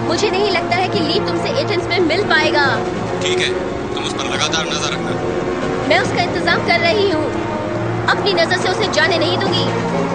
मुझे नहीं लगता है कि ली तुमसे एथेंस में मिल पाएगा। ठीक है, तुम उस पर लगातार नजर रखना। मैं उसका इंतजाम कर रही हूँ। अपनी नजर से उसे जाने नहीं दूंगी।